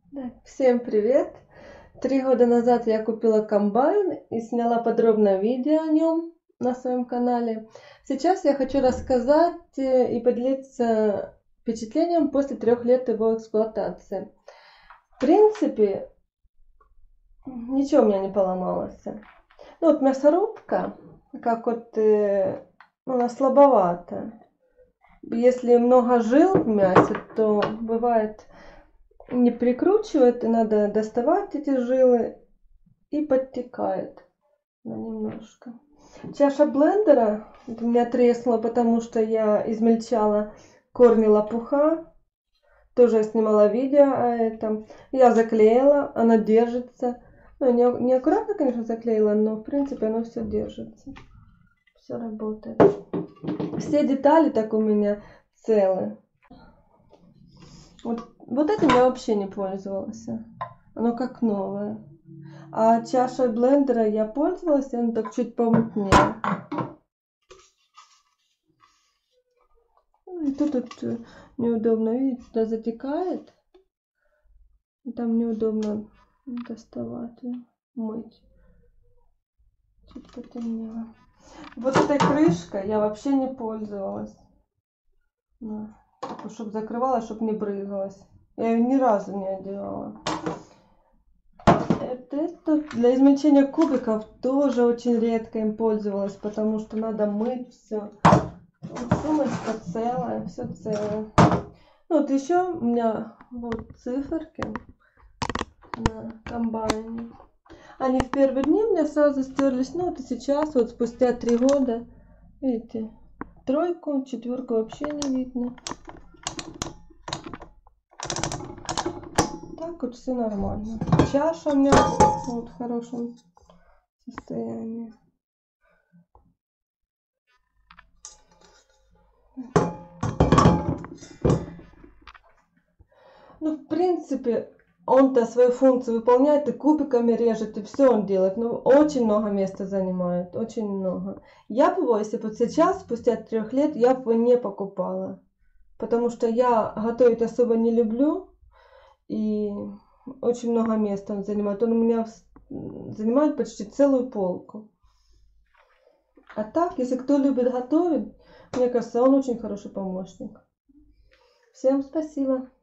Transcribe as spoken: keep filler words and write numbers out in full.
Так, всем привет! Три года назад я купила комбайн и сняла подробное видео о нем на своем канале. Сейчас я хочу рассказать э, и поделиться впечатлением после трех лет его эксплуатации. В принципе, ничего у меня не поломалось. Ну вот мясорубка, как вот, э, ну, она слабовата. Если много жил в мясе, то бывает не прикручивает, и надо доставать эти жилы, и подтекает на немножко. Чаша блендера у меня треснула, потому что я измельчала корни лопуха. Тоже я снимала видео о этом. Я заклеила, она держится. Ну, не, не аккуратно, конечно, заклеила, но в принципе оно все держится. Все работает. Все детали так у меня целы. Вот, вот этим я вообще не пользовалась. Оно как новое. А чашей блендера я пользовалась, и он так чуть помутнее. Ну, и тут, тут неудобно, видите, туда затекает. И там неудобно доставать и мыть. Чуть потемнело. Вот этой крышкой я вообще не пользовалась. Чтобы закрывала, чтобы не брызгалась. Я ее ни разу не одевала. Это для измельчения кубиков тоже очень редко им пользовалась, потому что надо мыть все. Сумочка целая, все целое. Ну, вот еще у меня вот циферки на комбайне. Они в первые дни у меня сразу стерлись. Ну, вот и сейчас, вот спустя три года, видите, тройку, четверку вообще не видно. Так вот все нормально. Чаша у меня вот в хорошем состоянии. Ну, в принципе, он-то свою функцию выполняет, и кубиками режет, и все он делает. Ну, очень много места занимает, очень много. Я бы его, если бы сейчас, спустя трех лет, я бы не покупала. Потому что я готовить особо не люблю, и очень много места он занимает. Он у меня занимает почти целую полку. А так, если кто любит готовить, мне кажется, он очень хороший помощник. Всем спасибо.